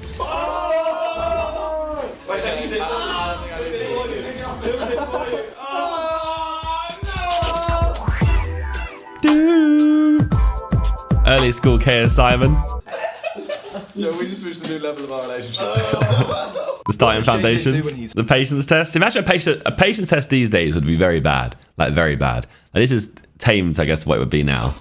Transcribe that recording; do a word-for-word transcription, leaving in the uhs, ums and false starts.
Oh! Wait, let me do. Early school K S Simon. Yeah, we just reached a new level of our relationship. The starting foundations, the patience test. Imagine a patience, a patience test these days would be very bad, like very bad. And this is tamed, I guess, what it would be now.